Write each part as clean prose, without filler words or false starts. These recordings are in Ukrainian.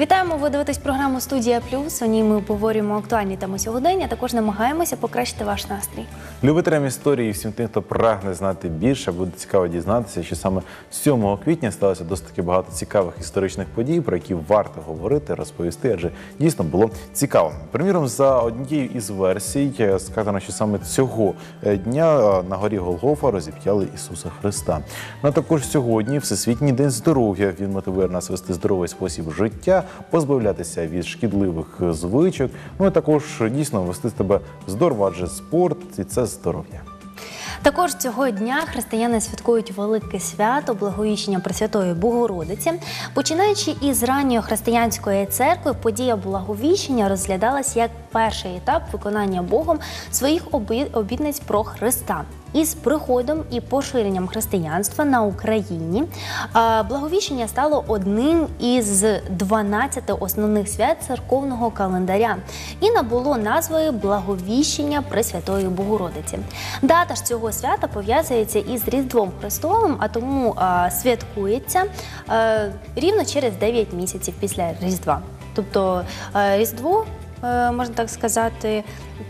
Вітаємо, ви дивитесь програму «Студія Плюс». У ній ми обговорюємо актуальні теми сьогодення, також намагаємося покращити ваш настрій. Любителям історії і всім тим, хто прагне знати більше, буде цікаво дізнатися, що саме 7 квітня сталося досить таки багато цікавих історичних подій, про які варто говорити, розповісти, адже дійсно було цікаво. Приміром, за однією із версій сказано, що саме цього дня на горі Голгофа розіп'яли Ісуса Христа. Ну, а також сьогодні Всесвітній день здоров'я. Він мотивує нас вести здоровий спосіб життя, позбавлятися від шкідливих звичок, ну і також дійсно вести себе здорово, адже спорт – і це здоров'я. Також цього дня християни святкують велике свято Благовіщення Пресвятої Богородиці. Починаючи із ранньої християнської церкви, подія Благовіщення розглядалась як перший етап виконання Богом своїх обітниць про Христа. Із приходом і поширенням християнства на Україні Благовіщення стало одним із 12 основних свят церковного календаря і набуло назви Благовіщення Пресвятої Богородиці. Дата ж цього свята пов'язується із Різдвом Христовим, а тому святкується рівно через 9 місяців після Різдва. Тобто Різдво, можна так сказати,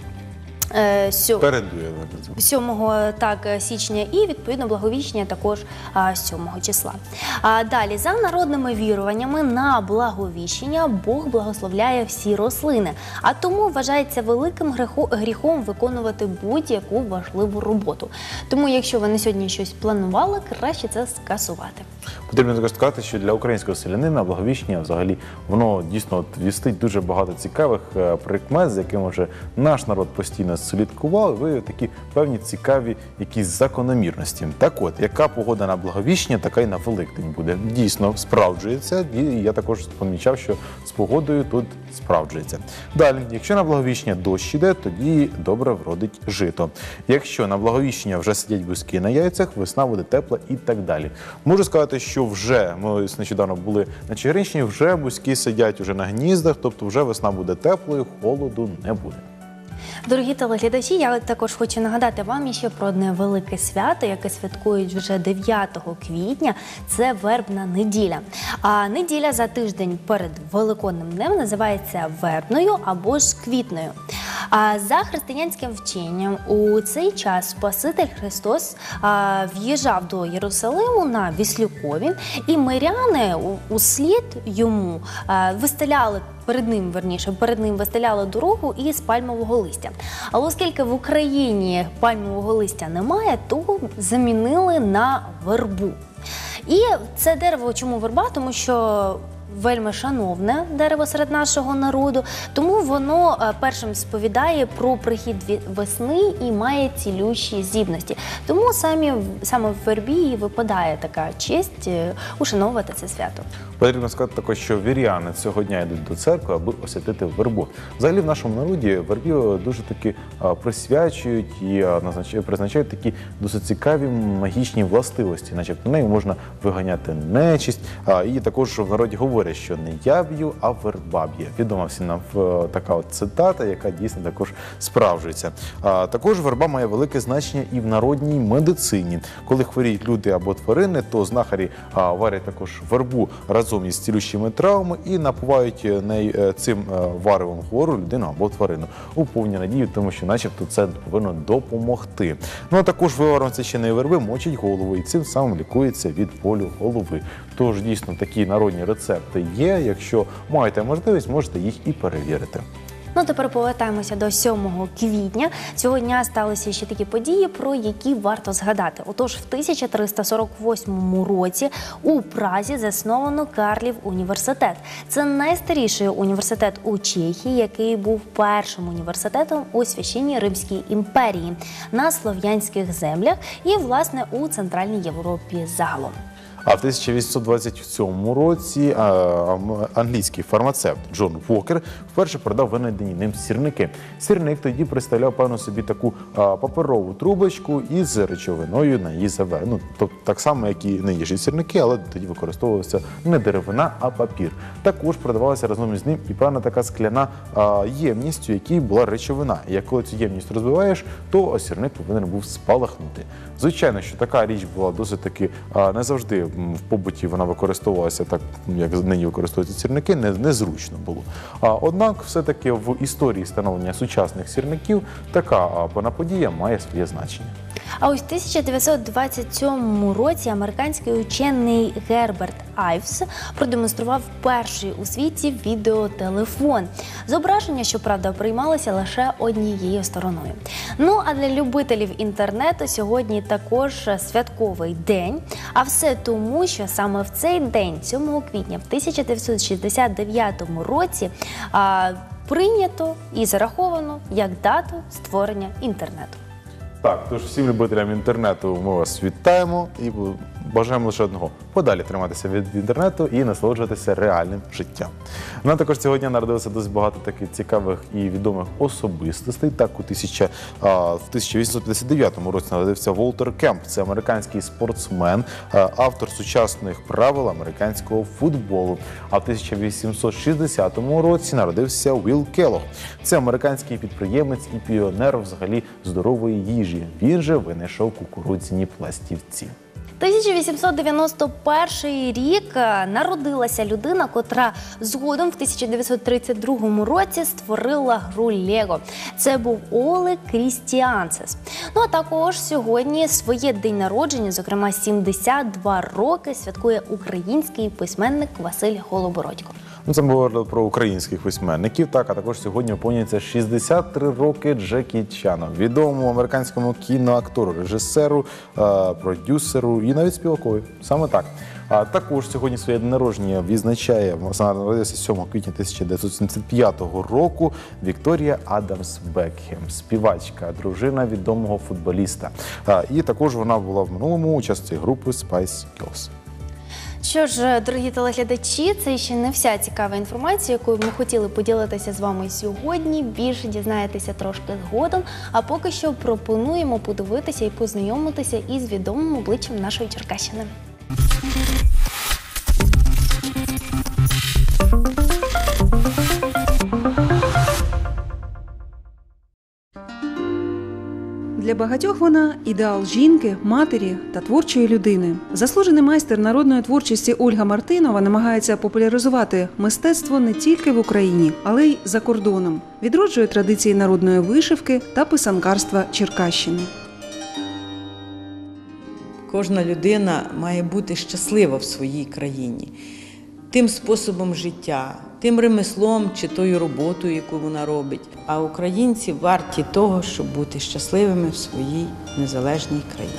7 січня і, відповідно, Благовіщення також 7 числа. Далі, за народними віруваннями, на Благовіщення Бог благословляє всі рослини, а тому вважається великим гріхом виконувати будь-яку важливу роботу. Тому, якщо ви на сьогодні щось планували, краще це скасувати. Потрібно також сказати, що для українського селянина Благовіщення взагалі воно дійсно вістить дуже багато цікавих прикмет, з якими вже наш народ постійно слідкував, ви такі певні цікаві якісь закономірності. Так от, яка погода на Благовіщення, така й на Великдень буде. Дійсно справджується, і я також помічав, що з погодою тут справджується. Далі, якщо на Благовіщення дощ іде, тоді добре вродить жито. Якщо на Благовіщення вже сидять бузьки на яйцях, весна буде тепла і так далі. Можу сказати, що вже, ми нещодавно були на Чигиринщині, вже бузьки сидять уже на гніздах, тобто вже весна буде теплою, холоду не буде. Дорогі телеглядачі, я також хочу нагадати вам ще про одне велике свято, яке святкують вже 9 квітня. Це Вербна неділя. А неділя за тиждень перед Великодним днем називається Вербною або ж Квітною. А за християнським вченням у цей час Спаситель Христос в'їжджав до Єрусалиму на Віслюкові, і миряни услід йому вистеляли перед ним вистеляли дорогу із пальмового листя. Але оскільки в Україні пальмового листя немає, то замінили на вербу. І це дерево, чому верба? Тому що вельми шановне дерево серед нашого народу, тому воно першим сповідає про прихід весни і має цілющі здібності. Тому саме в вербі і випадає така честь ушановувати це свято. Потрібно сказати також, що віряни цього дня йдуть до церкви, аби освятити вербу. Взагалі в нашому народі вербі дуже таки присвячують і призначають такі досить цікаві магічні властивості. Начебто нею можна виганяти нечисть. І також в народі говорять, що не я б'ю, а верба б'є. Відома всім нам така от цитата, яка дійсно також справджується. Також верба має велике значення і в народній медицині. Коли хворіють люди або тварини, то знахарі варять також вербу разом із цілющими травами і напувають цим варевом хвору людину або тварину. У повній надії, тому що начебто це повинно допомогти. Ну а також виваром священної верби мочить голову і цим самим лікується від болю голови. Тож дійсно такі народні рецепти є. Якщо маєте можливість, можете їх і перевірити. Ну, тепер повертаємося до 7 квітня. Цього дня сталися ще такі події, про які варто згадати. Отож, в 1348 році у Празі засновано Карлів університет. Це найстаріший університет у Чехії, який був першим університетом у Священній Римській імперії на слов'янських землях і, власне, у Центральній Європі загалом. А в 1827 році англійський фармацевт Джон Уокер вперше продав винайдені ним сірники. Сірник тоді представляв, певно, собі таку паперову трубочку із речовиною на її ЗВ. Ну, тобто так само, як і нинішні сірники, але тоді використовувалася не деревина, а папір. Також продавалася разом із ним і певна така скляна ємність, у якій була речовина. І як коли цю ємність розбиваєш, то сірник повинен був спалахнути. Звичайно, що така річ була досить таки не завжди в побуті вона використовувалася так, як нині використовуються сірники, незручно було. Однак, все-таки в історії становлення сучасних сірників така подія має своє значення. А ось в 1927 році американський учений Герберт Айвс продемонстрував перший у світі відеотелефон. Зображення, щоправда, приймалося лише однією стороною. Ну, а для любителів інтернету сьогодні також святковий день. А все тому, що саме в цей день, 7 квітня в 1969 році, прийнято і зараховано як дату створення інтернету. Так, тож всім любителям інтернету ми вас вітаємо і бажаємо лише одного – подалі триматися від інтернету і насолоджуватися реальним життям. Ну, також сьогодні народилося досить багато таких цікавих і відомих особистостей. Так, в 1859 році народився Волтер Кемп. Це американський спортсмен, автор сучасних правил американського футболу. А в 1860 році народився Уілл Келлог. Це американський підприємець і піонер взагалі здорової їжі. Він же винайшов кукурудзяні пластівці. 1891 рік народилася людина, котра згодом в 1932 році створила гру Лего. Це був Оле Крістіансес. Ну а також сьогодні своє день народження, зокрема 72 роки, святкує український письменник Василь Голобородько. Ну, це ми говорили про українських письменників, так, а також сьогодні виповнюється 63 роки Джекі Чану, відомому американському кіноактору, режисеру, продюсеру і навіть співакові. Саме так. А також сьогодні своє день народження відзначає, народилася 7 квітня 1975 року, Вікторія Адамс Бекхем, співачка, дружина відомого футболіста. І також вона була в минулому учасницею групи Spice Girls. Що ж, дорогі телеглядачі, це ще не вся цікава інформація, якою ми хотіли поділитися з вами сьогодні. Більше дізнаєтеся трошки згодом, а поки що пропонуємо подивитися і познайомитися із відомим обличчям нашої Черкащини. Для багатьох вона – ідеал жінки, матері та творчої людини. Заслужений майстер народної творчості Ольга Мартинова намагається популяризувати мистецтво не тільки в Україні, але й за кордоном. Відроджує традиції народної вишивки та писанкарства Черкащини. Кожна людина має бути щаслива в своїй країні. Тим способом життя, тим ремеслом чи тою роботою, яку вона робить. А українці варті того, щоб бути щасливими в своїй незалежній країні.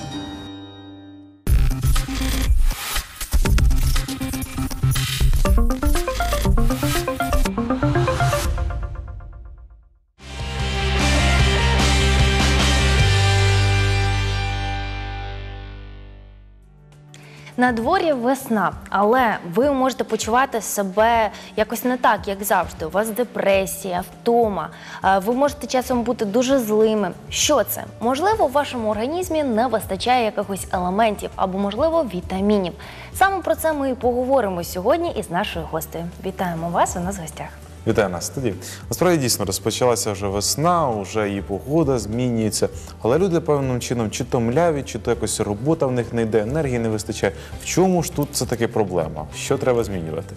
На дворі весна, але ви можете почувати себе якось не так, як завжди. У вас депресія, втома, ви можете часом бути дуже злими. Що це? Можливо, в вашому організмі не вистачає якихось елементів або, можливо, вітамінів. Саме про це ми і поговоримо сьогодні із нашою гостею. Вітаємо вас, у нас в гостях. Вітаю нас в студії. Насправді, дійсно, розпочалася вже весна, вже і погода змінюється, але люди певним чином чи то мляві, чи то якось робота в них не йде, енергії не вистачає. В чому ж тут це таки проблема? Що треба змінювати?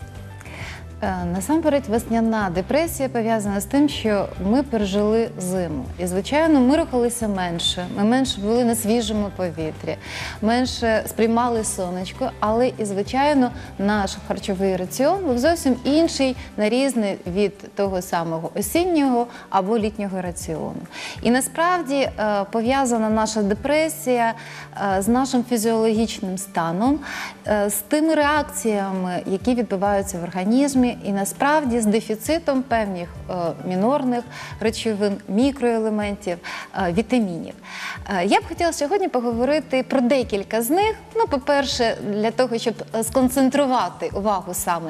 Насамперед, весняна депресія пов'язана з тим, що ми пережили зиму. І, звичайно, ми рухалися менше, ми менше були на свіжому повітрі, менше сприймали сонечко, але і, звичайно, наш харчовий раціон був зовсім інший, нарізний від того самого осіннього або літнього раціону. І, насправді, пов'язана наша депресія з нашим фізіологічним станом, з тими реакціями, які відбуваються в організмі, і насправді з дефіцитом певних мінорних речовин, мікроелементів, вітамінів. Я б хотіла сьогодні поговорити про декілька з них. Ну, по-перше, для того, щоб сконцентрувати увагу саме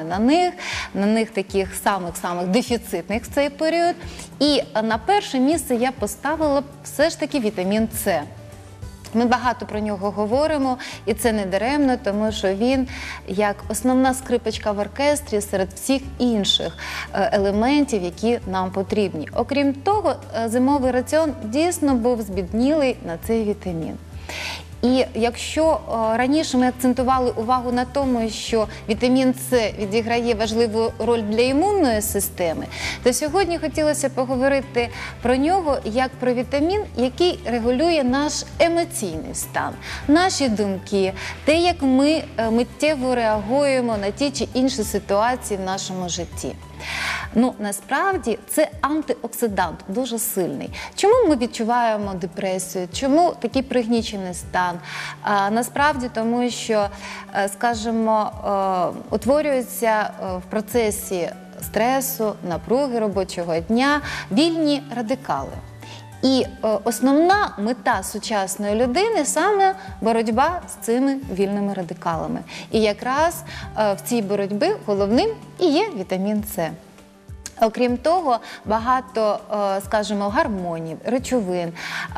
на них таких самих дефіцитних в цей період. І на перше місце я поставила все ж таки вітамін С. Ми багато про нього говоримо, і це не даремно, тому що він як основна скрипочка в оркестрі серед всіх інших елементів, які нам потрібні. Окрім того, зимовий раціон дійсно був збіднілий на цей вітамін. І якщо раніше ми акцентували увагу на тому, що вітамін С відіграє важливу роль для імунної системи, то сьогодні хотілося поговорити про нього як про вітамін, який регулює наш емоційний стан, наші думки, те, як ми миттєво реагуємо на ті чи інші ситуації в нашому житті. Ну, насправді, це антиоксидант, дуже сильний. Чому ми відчуваємо депресію? Чому такий пригнічений стан? Насправді, тому що, скажімо, утворюються в процесі стресу, напруги робочого дня вільні радикали. І основна мета сучасної людини саме боротьба з цими вільними радикалами. І якраз в цій боротьбі головним і є вітамін С. Окрім того, багато, скажімо, гормонів, речовин,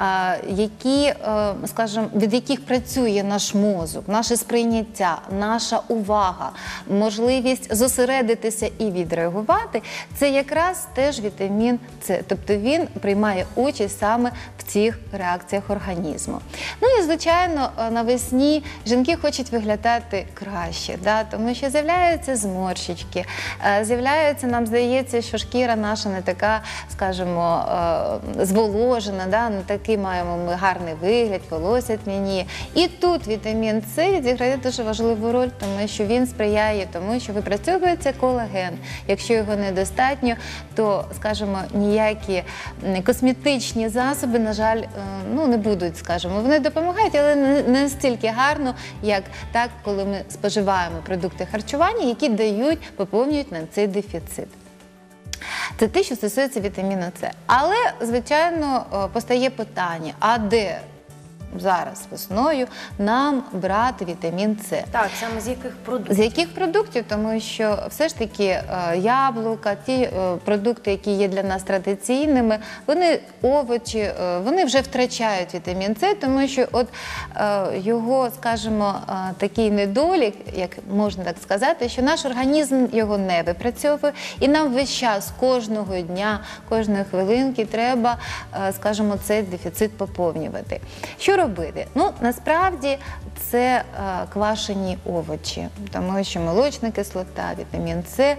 від яких працює наш мозок, наше сприйняття, наша увага, можливість зосередитися і відреагувати, це якраз теж вітамін С. Тобто він приймає участь саме в цих реакціях організму. Ну і, звичайно, навесні жінки хочуть виглядати краще, тому що з'являються зморщички, з'являються, нам здається, що шкіра наша не така, скажімо, зволожена, не такий маємо ми гарний вигляд, волосся тьмяніє. І тут вітамін С відіграє дуже важливу роль, тому що він сприяє тому, що випрацьовується колаген. Якщо його недостатньо, то, скажімо, ніякі косметичні засоби, на жаль, не будуть, скажімо, вони допомагають, але не настільки гарно, як так, коли ми споживаємо продукти харчування, які поповнюють нам цей дефіцит. Це те, що стосується вітаміну С. Але, звичайно, постає питання, а де зараз весною нам брати вітамін С? Так, саме з яких продуктів? З яких продуктів? Тому що все ж таки яблука, ті продукти, які є для нас традиційними, овочі, вони вже втрачають вітамін С, тому що його, скажімо, такий недолік, як можна так сказати, що наш організм його не випрацьовує, і нам весь час, кожного дня, кожної хвилинки треба, скажімо, цей дефіцит поповнювати. Що робити? Насправді це квашені овочі, тому що молочна кислота, вітамін С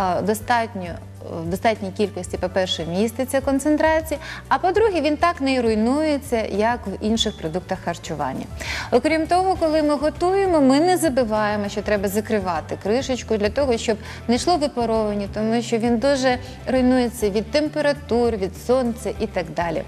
в достатній кількості, по-перше, міститься концентрації, а по-друге, він так не руйнується, як в інших продуктах харчування. Окрім того, коли ми готуємо, ми не забуваємо, що треба закривати кришечку для того, щоб не йшло випаровування, тому що він дуже руйнується від температур, від сонця і так далі.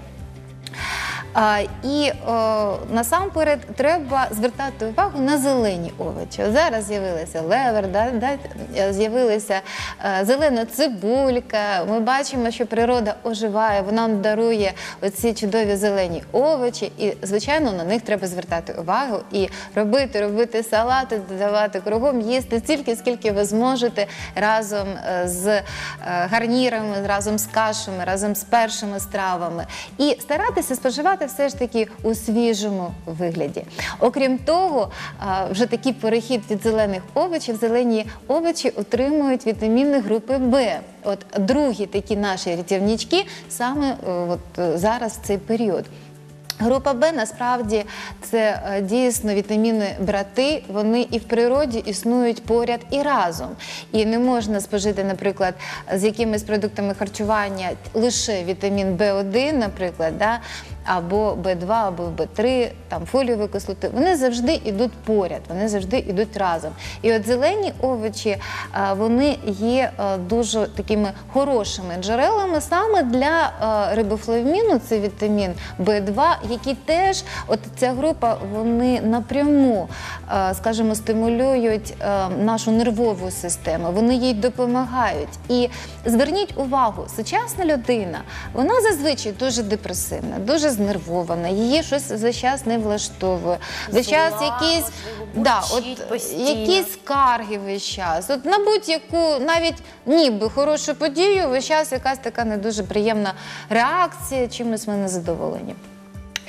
І насамперед треба звертати увагу на зелені овочі. Зараз з'явилася левер, з'явилася зелена цибулька. Ми бачимо, що природа оживає, вона нам дарує оці чудові зелені овочі. І, звичайно, на них треба звертати увагу і робити салати, додавати кругом, їсти стільки, скільки ви зможете разом з гарнірами, разом з кашами, разом з першими стравами. І старатися споживати все ж таки у свіжому вигляді. Окрім того, вже такий перехід від зелених овочів, зелені овочі отримують вітаміни групи В. Другі такі наші рятівнички саме зараз в цей період. Група Б, насправді, це дійсно вітаміни-брати, вони і в природі існують поряд і разом. І не можна спожити, наприклад, з якимись продуктами харчування лише вітамін В1, наприклад, або Б2, або Б3, фолієві кислоти. Вони завжди йдуть поряд, вони завжди йдуть разом. І зелені овочі, вони є дуже такими хорошими джерелами саме для рибофлавіміну, це вітамін Б2, які теж, ця група, вони напряму, скажімо, стимулюють нашу нервову систему, вони їй допомагають. І зверніть увагу, сучасна людина, вона зазвичай дуже депресивна, дуже знервована, її щось за час не влаштовує. За час якісь скарги весь час. На будь-яку, навіть ніби хорошу подію, весь час якась така не дуже приємна реакція, чимось ми не задоволені.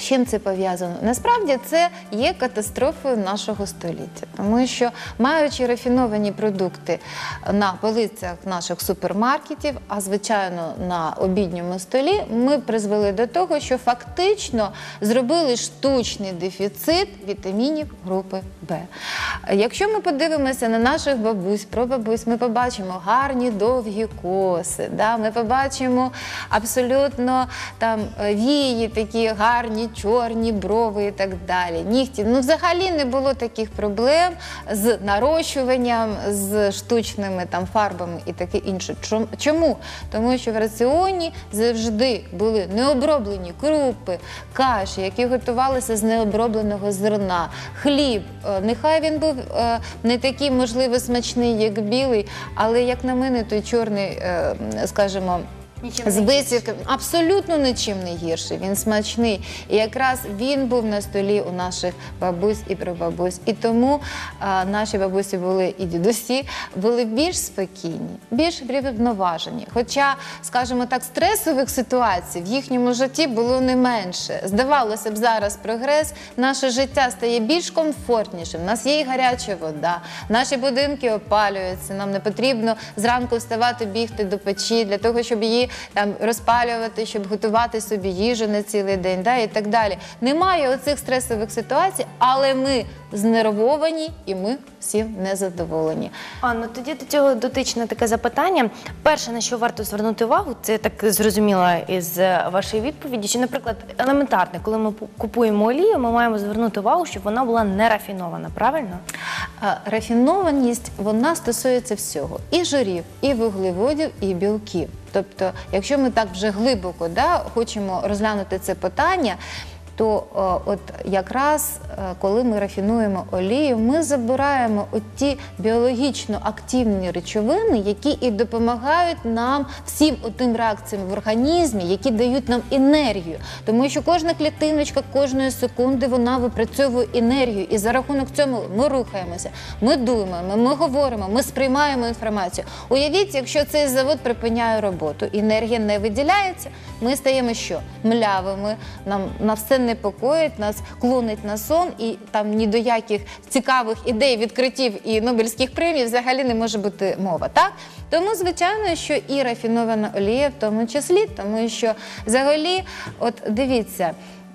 З чим це пов'язано? Насправді це є катастрофою нашого століття, тому що, маючи рафіновані продукти на полицях наших супермаркетів, а звичайно на обідньому столі, ми призвели до того, що фактично зробили штучний дефіцит вітамінів групи Б. Якщо ми подивимося на наших бабусь, прабабусь, ми побачимо гарні довгі коси, да? Ми побачимо абсолютно там вії, такі гарні, чорні брови і так далі, нігті. Ну, взагалі не було таких проблем з нарощуванням, з штучними там фарбами і таке інше. Чому? Тому що в раціоні завжди були необроблені крупи, каші, які готувалися з необробленого зерна, хліб. Нехай він був не такий, можливо, смачний, як білий, але, як на мене, той чорний, скажімо, з висівками абсолютно нічим не гірший, він смачний. І якраз він був на столі у наших бабусь і прабабусь. І тому наші бабусі були і дідусі були більш спокійні, більш врівноважені. Хоча, скажімо так, стресових ситуацій в їхньому житті було не менше. Здавалося б, зараз прогрес, наше життя стає більш комфортнішим, у нас є і гаряча вода, наші будинки опалюються, нам не потрібно зранку вставати, бігти до печі для того, щоб її там розпалювати, щоб готувати собі їжу на цілий день, да, і так далі. Немає оцих стресових ситуацій, але ми знервовані і ми всім незадоволені. Анно, тоді до цього дотичне таке запитання. Перше, на що варто звернути увагу, це так зрозуміла із вашої відповіді, що, наприклад, елементарне, коли ми купуємо олію, ми маємо звернути увагу, щоб вона була не рафінована, правильно? Рафінованість, вона стосується всього. І жирів, і вуглеводів, і білків. Тобто, якщо ми так вже глибоко хочемо розглянути це питання, то от якраз коли ми рафінуємо олію, ми забираємо ті біологічно активні речовини, які і допомагають нам всім тим реакціям в організмі, які дають нам енергію. Тому що кожна клітиночка, кожної секунди вона випрацьовує енергію. І за рахунок цього ми рухаємося, ми думаємо, ми говоримо, ми сприймаємо інформацію. Уявіть, якщо цей завод припиняє роботу, енергія не виділяється, ми стаємо що? Млявими, нам все непокоїть, нас клонить на сон, і там ні до яких цікавих ідей, відкриттів і Нобелівських премій взагалі не може бути мова, так? Тому, звичайно, що і рафінована олія в тому числі, тому що взагалі, от дивіться,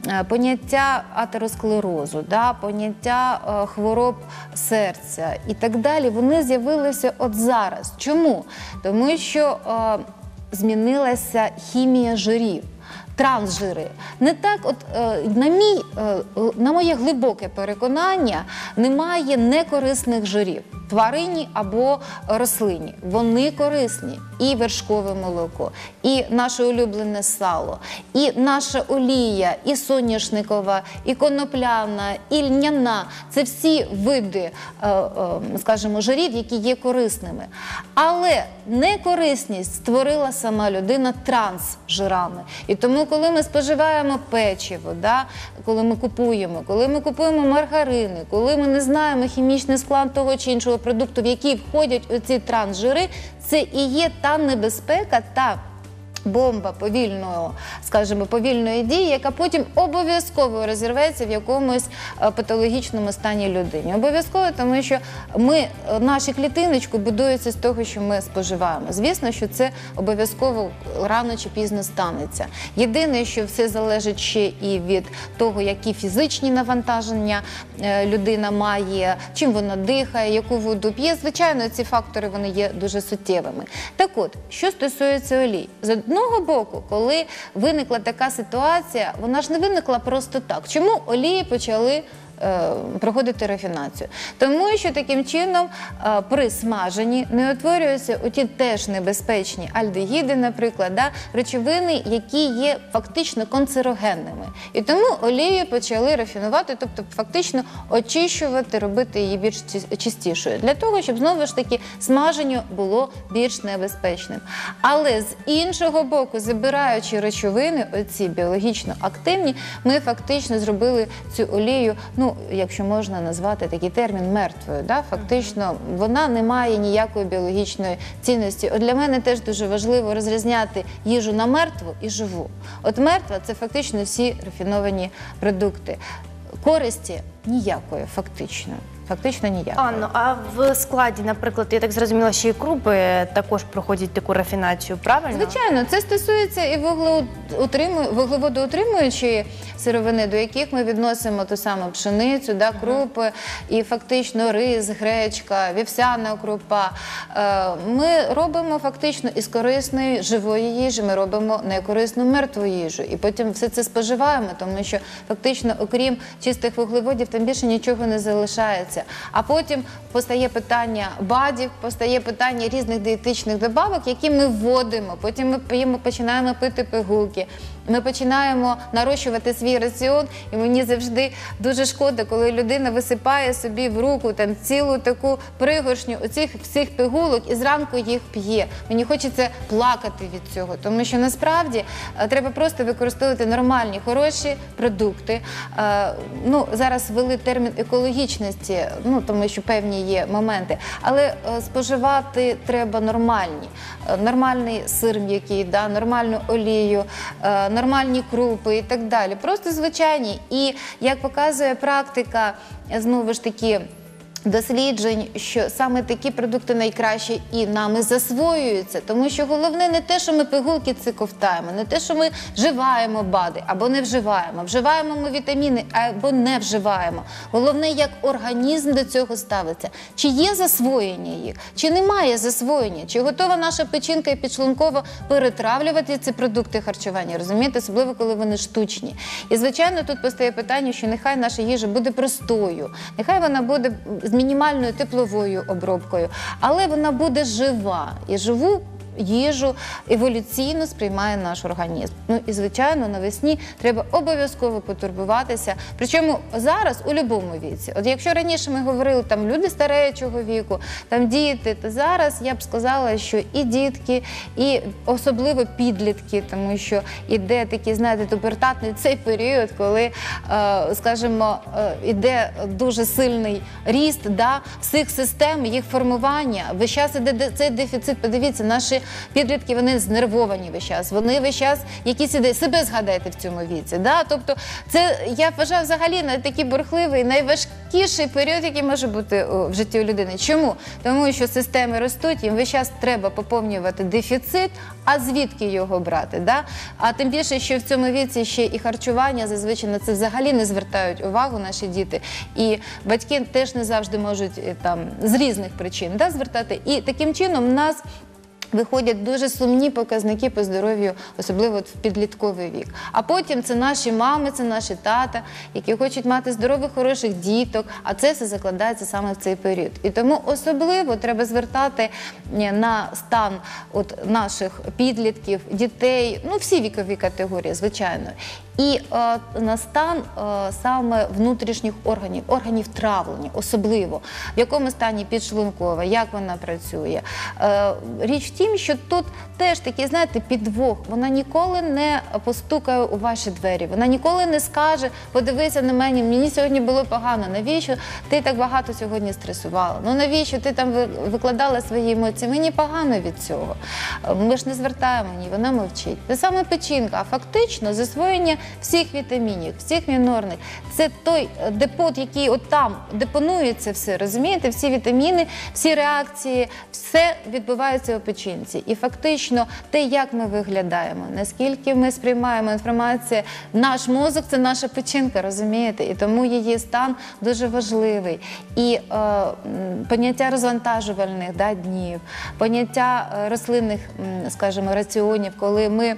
поняття атеросклерозу, поняття хвороб серця і так далі, вони з'явилися от зараз. Чому? Тому що змінилася хімія жирів. Трансжири. Не так, от на моє глибоке переконання, немає некорисних жирів. Тваринні або рослинні. Вони корисні. І вершкове молоко, і наше улюблене сало, і наша олія, і соняшникова, і конопляна, і льняна. Це всі види, скажімо, жирів, які є корисними. Але некорисність створила сама людина трансжирами. І тому, коли ми споживаємо печиво, коли ми купуємо маргарини, коли ми не знаємо хімічний склад того чи іншого продукту, в який входять оці трансжири, це і є та небезпека, та бомба повільної дії, яка потім обов'язково розірветься в якомусь патологічному стані людини. Обов'язково, тому що наші клітиночки будуються з того, що ми споживаємо. Звісно, що це обов'язково рано чи пізно станеться. Єдине, що все залежить ще і від того, які фізичні навантаження людина має, чим вона дихає, яку воду п'є. Звичайно, ці фактори вони є дуже суттєвими. Так от, що стосується олій. З одного боку, коли виникла така ситуація, вона ж не виникла просто так. Чому олії почали проходити рафінацію? Тому що таким чином при смаженні не утворюються оті теж небезпечні альдегіди, наприклад, речовини, які є фактично канцерогенними. І тому олію почали рафінувати, тобто фактично очищувати, робити її більш чистішою, для того, щоб знову ж таки смаження було більш небезпечним. Але з іншого боку, забираючи речовини, оці біологічно активні, ми фактично зробили цю олію ну, якщо можна назвати такий термін, мертвою. Да? Фактично, вона не має ніякої біологічної цінності. От для мене теж дуже важливо розрізняти їжу на мертву і живу. От мертва – це фактично всі рафіновані продукти. Користі ніякої, фактично. Фактично ніякої. Анно, а в складі, наприклад, я так зрозуміла, що і крупи також проходять таку рафінацію, правильно? Звичайно, це стосується і вуглеводоутримуючої сировини, до яких ми відносимо ту саму пшеницю, да, крупи, і фактично рис, гречка, вівсяна крупа. Ми робимо фактично із корисної живої їжі, ми робимо некорисну мертву їжу. І потім все це споживаємо, тому що фактично, окрім чистих вуглеводів, там більше нічого не залишається. А потім постає питання БАДів, постає питання різних дієтичних добавок, які ми вводимо. Потім ми починаємо пити пігулки, ми починаємо нарощувати свій раціон, і мені завжди дуже шкода, коли людина висипає собі в руку там цілу таку пригоршню оцих всіх пігулок і зранку їх п'є. Мені хочеться плакати від цього, тому що насправді треба просто використовувати нормальні, хороші продукти. Ну, зараз ввели термін екологічності, ну, тому що певні є моменти, але споживати треба нормальний сир м'який, да, нормальну олію, нормальні крупи і так далі. Просто звичайні. І, як показує практика, знову ж таки, досліджень, що саме такі продукти найкраще і нами засвоюються, тому що головне не те, що ми пігулки ці ковтаємо, не те, що ми вживаємо БАДи або не вживаємо, вживаємо ми вітаміни або не вживаємо. Головне, як організм до цього ставиться. Чи є засвоєння їх, чи немає засвоєння, чи готова наша печінка і підшлункова перетравлювати ці продукти харчування, розумієте, особливо коли вони штучні. І, звичайно, тут постає питання, що нехай наша їжа буде простою, нехай вона буде з мінімальною тепловою обробкою, але вона буде жива. І живу їжу еволюційно сприймає наш організм. Ну і, звичайно, навесні треба обов'язково потурбуватися. Причому зараз у будь-якому віці. От якщо раніше ми говорили, там люди старечого віку, там діти, то зараз я б сказала, що і дітки, і особливо підлітки, тому що іде такий, знаєте, пубертатний цей період, коли, скажімо, іде дуже сильний ріст, да, всіх систем, їх формування. Весь час іде цей дефіцит. Подивіться, наші підлітки, вони знервовані весь час, вони весь час якісь ідеї, себе згадайте в цьому віці. Да? Тобто це, я вважаю, взагалі такий бурхливий, найважкіший період, який може бути в житті у людини. Чому? Тому що системи ростуть, їм весь час треба поповнювати дефіцит, а звідки його брати? Да? А тим більше, що в цьому віці ще і харчування, зазвичай на це взагалі не звертають увагу наші діти. І батьки теж не завжди можуть там, з різних причин, да, звертати. І таким чином в нас виходять дуже сумні показники по здоров'ю, особливо в підлітковий вік. А потім це наші мами, це наші тата, які хочуть мати здорових, хороших діток, а це все закладається саме в цей період. І тому особливо треба звертати на стан от наших підлітків, дітей, ну всі вікові категорії, звичайно. І на стан саме внутрішніх органів травлення, особливо, в якому стані підшлункова, як вона працює. Річ в тім, що тут теж такий, знаєте, підвох. Вона ніколи не постукає у ваші двері, вона ніколи не скаже, подивися на мене, мені сьогодні було погано, навіщо ти так багато сьогодні стресувала, ну навіщо ти там викладала свої емоції, мені погано від цього. Ми ж не звертаємо ні, вона мовчить. Це саме печінка, а фактично засвоєння всіх вітамінів, всіх мінорних. Це той депот, який от там депонується все, розумієте? Всі вітаміни, всі реакції, все відбувається у печінці. І фактично те, як ми виглядаємо, наскільки ми сприймаємо інформацію, наш мозок – це наша печінка, розумієте? І тому її стан дуже важливий. І поняття розвантажувальних днів, поняття рослинних, скажімо, раціонів, коли ми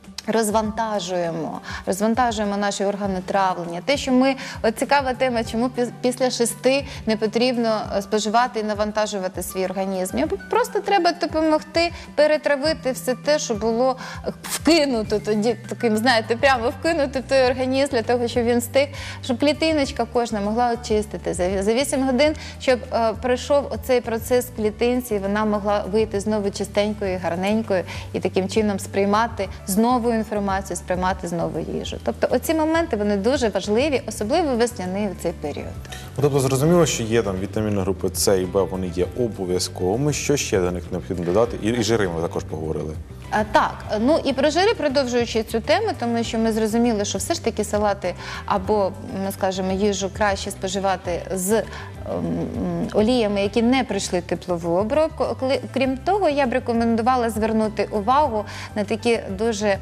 розвантажуємо наші органи травлення. Те, що ми, от цікава тема, чому після 6 не потрібно споживати і навантажувати свій організм. Просто треба допомогти перетравити все те, що було вкинуто тоді, таким, знаєте, прямо вкинути в той організм для того, щоб він встиг, щоб клітиночка кожна могла очистити за 8 годин, щоб пройшов оцей процес в клітинці, і вона могла вийти знову чистенькою, гарненькою і таким чином сприймати з новою інформацію, сприймати знову їжу. Тобто оці моменти, вони дуже важливі, особливо весняний в цей період. Тобто зрозуміло, що є там вітаміни групи С і Б, вони є обов'язковими. Що ще до них необхідно додати? І жири ми також поговорили. Так, ну і про жири, продовжуючи цю тему, тому що ми зрозуміли, що все ж таки салати або, скажімо, їжу краще споживати з оліями, які не пройшли теплову обробку. Крім того, я б рекомендувала звернути увагу на такі дуже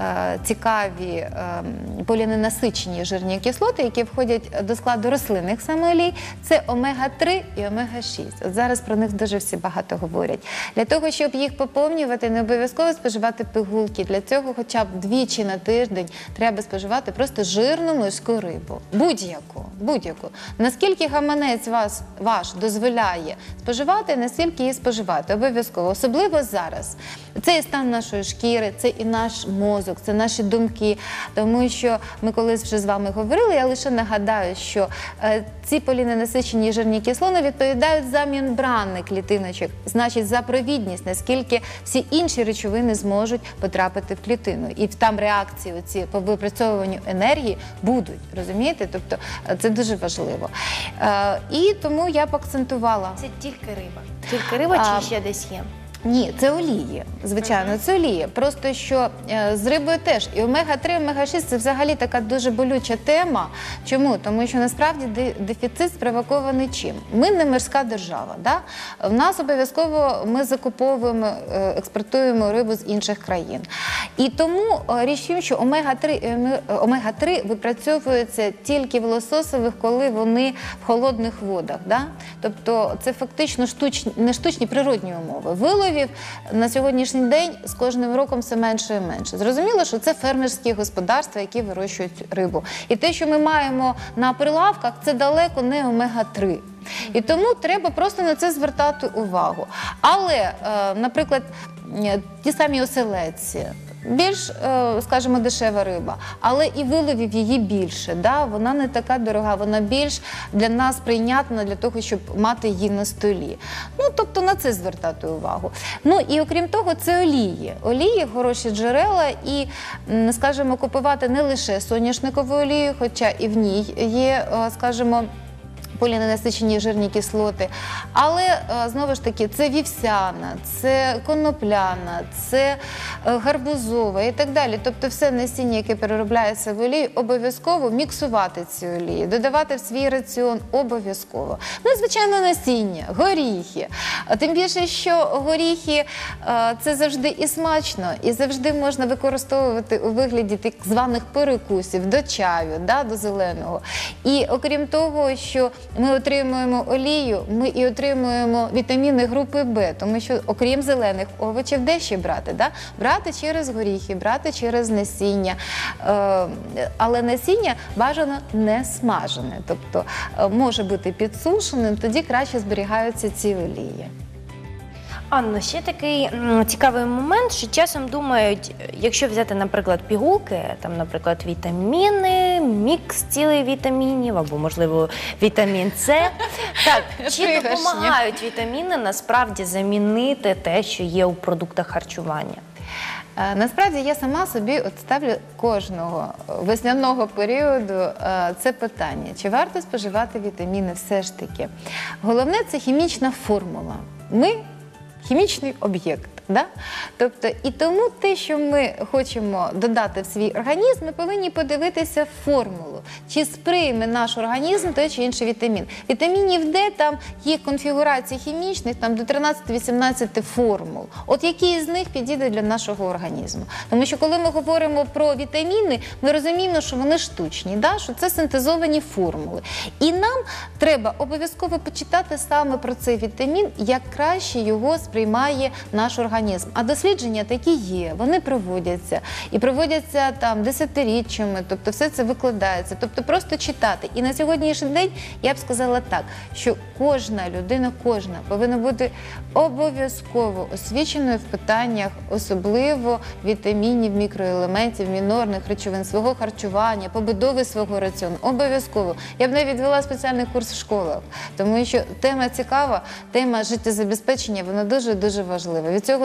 цікаві поліненасичені жирні кислоти, які входять до складу рослинних саме олій. Це омега-3 і омега-6. От зараз про них дуже всі багато говорять. Для того, щоб їх поповнювати, не обов'язково споживати пігулки. Для цього хоча б двічі на тиждень треба споживати просто жирну морську рибу. Будь-яку. Наскільки гаманець ваш дозволяє споживати, наскільки її споживати. Обов'язково. Особливо зараз. Це і стан нашої шкіри, це і наш мозок, це наші думки. Тому що ми колись вже з вами говорили, я лише нагадаю, що ці поліненасичені жирні кислоти відповідають за мембрани клітиночок, значить за провідність, наскільки всі інші речовини зможуть потрапити в клітину. І там реакції оці по випрацьовуванню енергії будуть, розумієте? Тобто це дуже важливо. І тому я б акцентувала. Це тільки риба. Тільки риба чи ще десь є? Ні, це олії, звичайно, це олії. Просто що з рибою теж. І омега-3, омега-6 – це взагалі така дуже болюча тема. Чому? Тому що насправді дефіцит спровокований чим? Ми не морська держава, да? В нас обов'язково ми закуповуємо, експортуємо рибу з інших країн. І тому річ в тім, що омега-3 випрацьовується тільки в лососових, коли вони в холодних водах. Да? Тобто це фактично не штучні, природні умови. Виловів на сьогоднішній день з кожним роком все менше і менше. Зрозуміло, що це фермерські господарства, які вирощують рибу. І те, що ми маємо на прилавках, це далеко не омега-3. І тому треба просто на це звертати увагу. Але, наприклад, ті самі оселедці, більш, скажімо, дешева риба, але і виловів її більше, да? Вона не така дорога, вона більш для нас прийнятна для того, щоб мати її на столі. Ну, тобто на це звертати увагу. Ну, і окрім того, це олії. Олії – хороші джерела і, скажімо, купувати не лише соняшникову олію, хоча і в ній є, скажімо, поліненасичені жирні кислоти. Але, знову ж таки, це вівсяна, це конопляна, це гарбузова і так далі. Тобто все насіння, яке переробляється в олію, обов'язково міксувати ці олії, додавати в свій раціон обов'язково. Ну і, звичайно, насіння, горіхи. Тим більше, що горіхи – це завжди і смачно, і завжди можна використовувати у вигляді так званих перекусів до чаю, да, до зеленого. І окрім того, що ми отримуємо олію, ми і отримуємо вітаміни групи Б, тому що окрім зелених овочів, де ще брати? Да? Брати через горіхи, брати через насіння. Але насіння бажано не смажене, тобто може бути підсушеним, тоді краще зберігаються ці олії. Анно, ще такий цікавий момент, що часом думають, якщо взяти, наприклад, пігулки, там, наприклад, вітаміни, мікс цілий вітамінів, або, можливо, вітамін С. Так, чи допомагають вітаміни насправді замінити те, що є у продуктах харчування? Насправді, я сама собі от ставлю кожного весняного періоду це питання. Чи варто споживати вітаміни все ж таки? Головне – це хімічна формула. Ми хімічний об'єкт. Да? Тобто, і тому те, що ми хочемо додати в свій організм, ми повинні подивитися формулу, чи сприйме наш організм той чи інший вітамін. Вітамінів Д, там є конфігурації хімічних, там до 13-18 формул. От який з них підійде для нашого організму? Тому що коли ми говоримо про вітаміни, ми розуміємо, що вони штучні, да? Що це синтезовані формули. І нам треба обов'язково почитати саме про цей вітамін, як краще його сприймає наш організм. А дослідження такі є, вони проводяться. І проводяться там десятиріччями, тобто все це викладається. Тобто просто читати. І на сьогоднішній день я б сказала так, що кожна людина, повинна бути обов'язково освіченою в питаннях, особливо вітамінів, мікроелементів, мінорних речовин, свого харчування, побудови свого раціону. Обов'язково. Я б навіть вела спеціальний курс в школах, тому що тема цікава, тема життєзабезпечення, вона дуже-дуже важлива. Від цього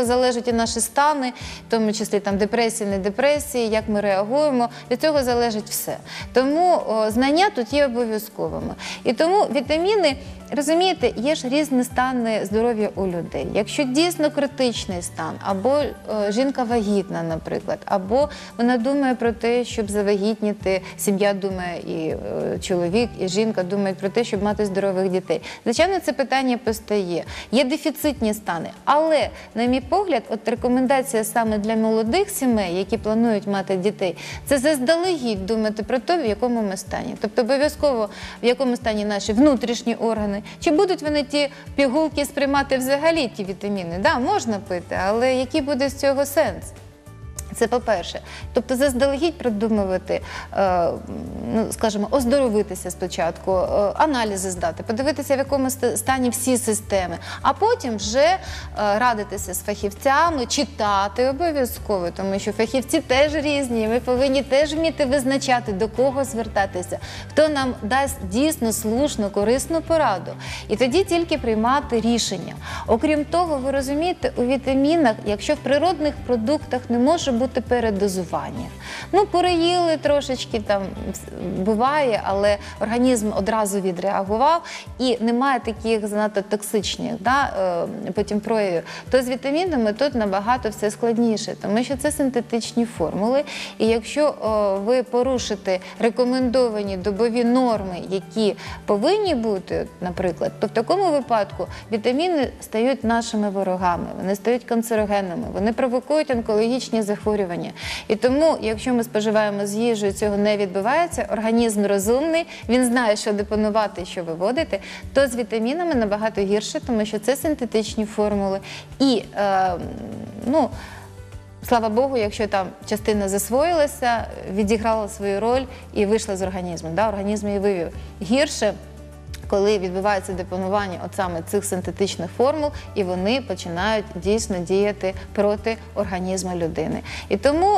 залежать і наші стани, в тому числі там депресії, не депресії, як ми реагуємо, від цього залежить все. Тому знання тут є обов'язковими. І тому вітаміни, розумієте, є ж різні стани здоров'я у людей. Якщо дійсно критичний стан, або жінка вагітна, наприклад, або вона думає про те, щоб завагітніти, сім'я думає, і чоловік, і жінка думають про те, щоб мати здорових дітей. Звичайно, це питання постає. Є дефіцитні стани, але, на мій погляд, от рекомендація саме для молодих сімей, які планують мати дітей, це заздалегідь думати про те, в якому ми стані. Тобто обов'язково, в якому стані наші внутрішні органи, чи будуть вони ті пігулки сприймати взагалі ті вітаміни. Да, можна пити, але який буде з цього сенс? Це по-перше. Тобто заздалегідь продумувати, скажімо, оздоровитися спочатку, аналізи здати, подивитися, в якому стані всі системи, а потім вже радитися з фахівцями, читати обов'язково, тому що фахівці теж різні, ми повинні теж вміти визначати, до кого звертатися, хто нам дасть дійсно слушну, корисну пораду. І тоді тільки приймати рішення. Окрім того, ви розумієте, у вітамінах, якщо в природних продуктах не може бути передозування. Ну, переїли трошечки, там буває, але організм одразу відреагував і немає таких занадто токсичних, потім проявів. То з вітамінами тут набагато все складніше, тому що це синтетичні формули. І якщо ви порушите рекомендовані добові норми, які повинні бути, наприклад, то в такому випадку вітаміни стають нашими ворогами, вони стають канцерогенними, вони провокують онкологічні захворювання. І тому, якщо ми споживаємо з їжею, цього не відбувається, організм розумний, він знає, що депонувати, що виводити, то з вітамінами набагато гірше, тому що це синтетичні формули. І, слава Богу, якщо там частина засвоїлася, відіграла свою роль і вийшла з організму, організм її вивів. Гірше, коли відбувається депонування от саме цих синтетичних формул, і вони починають дійсно діяти проти організму людини. І тому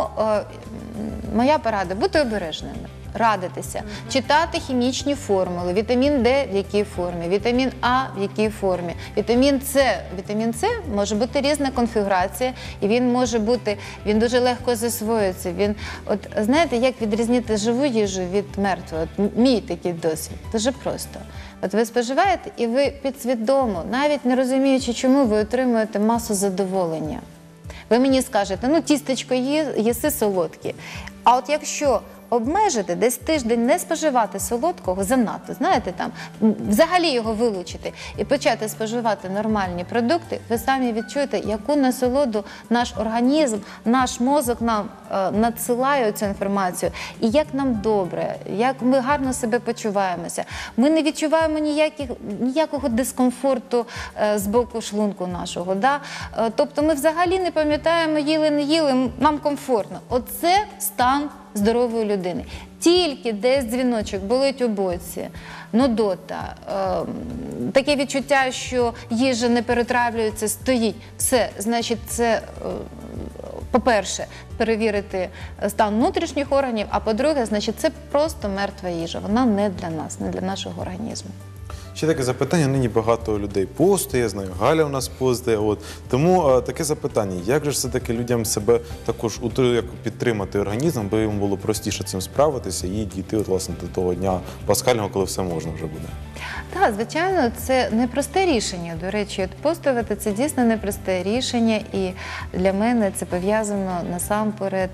моя порада – бути обережними, радитися, читати хімічні формули, вітамін Д в якій формі, вітамін А в якій формі, вітамін С. Вітамін С може бути різна конфігурація, і він дуже легко засвоюється. Знаєте, як відрізнити живу їжу від мертвої? Мій такий досвід. Дуже просто. От ви споживаєте, і ви підсвідомо, навіть не розуміючи, чому, ви отримуєте масу задоволення. Ви мені скажете, тістечко їси солодкі. А от якщо обмежити, десь тиждень не споживати солодкого занадто, знаєте, там, взагалі його вилучити і почати споживати нормальні продукти, ви самі відчуєте, яку насолоду наш організм, наш мозок нам надсилає цю інформацію, і як нам добре, як ми гарно себе почуваємося. Ми не відчуваємо ніякого дискомфорту з боку шлунку нашого. Тобто ми взагалі не пам'ятаємо, їли, не їли, нам комфортно. Оце стан здорової людини. Тільки десь дзвіночок болить у боці, нудота, таке відчуття, що їжа не перетравлюється, стоїть. Все, значить, це, по-перше, перевірити стан внутрішніх органів, а по-друге, значить, це просто мертва їжа. Вона не для нас, не для нашого організму. Ще таке запитання, нині багато людей постує, я знаю, Галя у нас постує. Тому таке запитання, як же все-таки людям себе також підтримати організм, аби їм було простіше цим справитися і дійти власне до того дня пасхального, коли все можна вже буде? Так, звичайно, це непросте рішення. До речі, постувати – це дійсно непросте рішення, і для мене це пов'язано насамперед,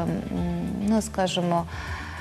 скажімо,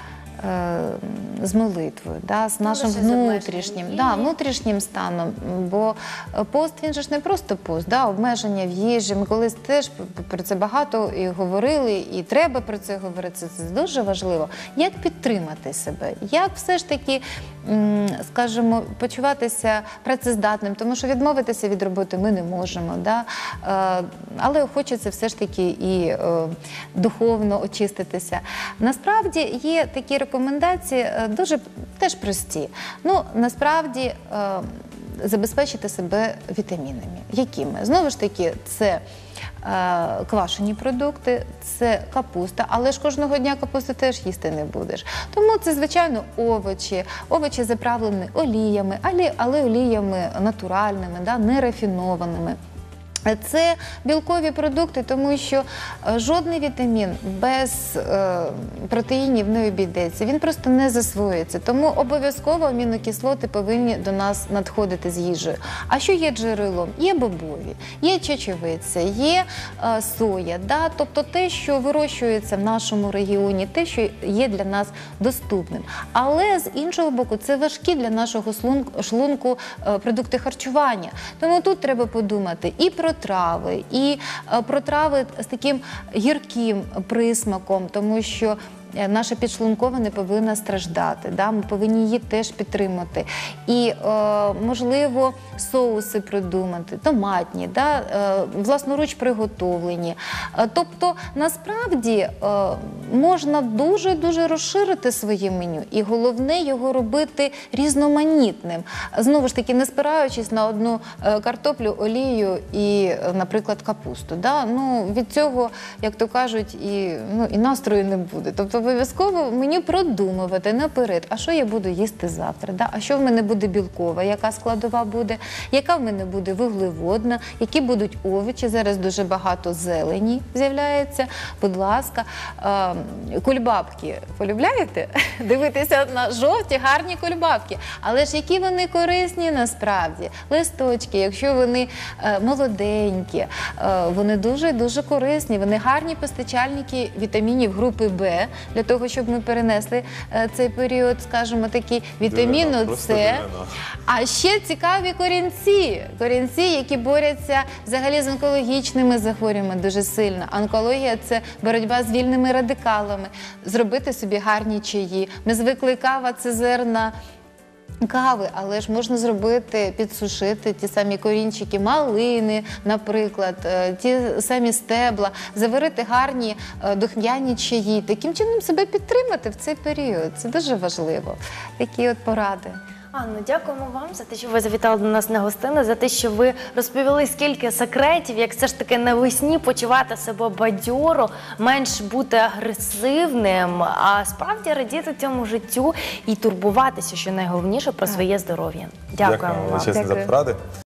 з молитвою, з нашим внутрішнім станом. Бо пост, він же ж не просто пост, обмеження в їжі. Ми колись теж про це багато і говорили, і треба про це говорити. Це дуже важливо. Як підтримати себе? Як все ж таки, скажімо, почуватися працездатним? Тому що відмовитися від роботи ми не можемо. Але хочеться все ж таки і духовно очиститися. Насправді є такі рекомендації дуже теж прості. Насправді забезпечити себе вітамінами. Якими? Знову ж таки, це квашені продукти, це капуста, але ж кожного дня капусту теж їсти не будеш. Тому це, звичайно, овочі заправлені оліями, але оліями натуральними, нерафінованими. Це білкові продукти, тому що жодний вітамін без протеїнів не обійдеться, він просто не засвоюється. Тому обов'язково амінокислоти повинні до нас надходити з їжею. А що є джерелом? Є бобові, є чечевиця, є соя, да? Тобто те, що вирощується в нашому регіоні, те, що є для нас доступним. Але з іншого боку, це важкі для нашого шлунку продукти харчування. Тому тут треба подумати і про трави, і про трави з таким гірким присмаком, тому що наша підшлункова не повинна страждати, да? Ми повинні її теж підтримати. І, можливо, соуси придумати, томатні, да? Власноруч приготовлені. Тобто, насправді, можна дуже-дуже розширити своє меню. І головне його робити різноманітним. Знову ж таки, не спираючись на одну картоплю, олію і, наприклад, капусту. Да? Ну, від цього, як то кажуть, і настрою не буде. Тобто, обов'язково меню продумувати наперед, а що я буду їсти завтра, да? А що в мене буде білкова, яка складова буде, яка в мене буде вуглеводна, які будуть овочі, зараз дуже багато зелені з'являється, будь ласка. Кульбабки, полюбляєте? Дивитися на жовті, гарні кульбабки, але ж які вони корисні насправді, листочки, якщо вони молоденькі, вони дуже-дуже корисні, вони гарні постачальники вітамінів групи Б, для того, щоб ми перенесли цей період, скажімо, такий вітаміну С. А ще цікаві корінці, які борються взагалі з онкологічними захворюваннями дуже сильно. Онкологія – це боротьба з вільними радикалами, зробити собі гарні чаї. Ми звикли кава – це зерна кави, але ж можна зробити, підсушити ті самі корінчики малини, наприклад, ті самі стебла, заварити гарні духмяні чаї, таким чином себе підтримати в цей період. Це дуже важливо. Такі от поради. Анно, дякуємо вам за те, що ви завітали до нас на гостини, за те, що ви розповіли скільки секретів, як все ж таки навесні почувати себе бадьоро, менш бути агресивним, а справді радіти цьому життю і турбуватися, що найголовніше, про своє здоров'я. Дякуємо вам. Величезне за поради.